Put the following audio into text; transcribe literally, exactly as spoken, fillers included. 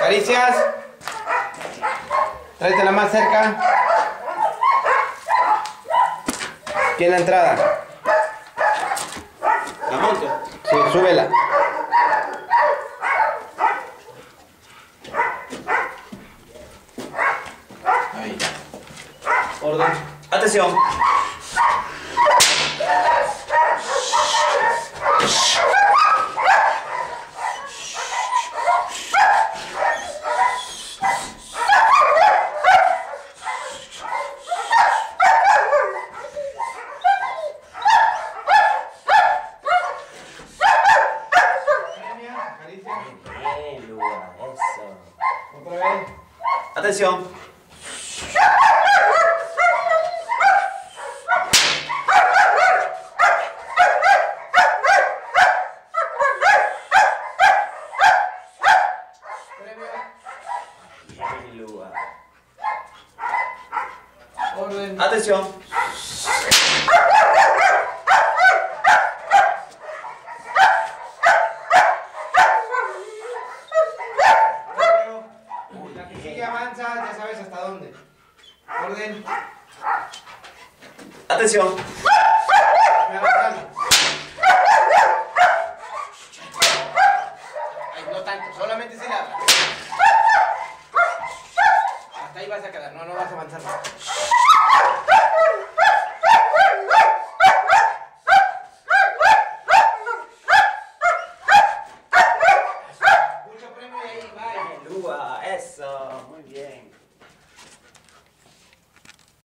Caricias. Tráetela más cerca. Aquí en la entrada. ¿La monto? Sí, súbela. Ahí. Orden. Atención. Eso. Otra vez. Atención. Orden. Atención. La que sigue avanza, ya sabes hasta dónde. Orden. Atención. Me avanzando. Ay, no tanto, solamente si ladra. Hasta ahí vas a quedar, no, no vas a avanzar más.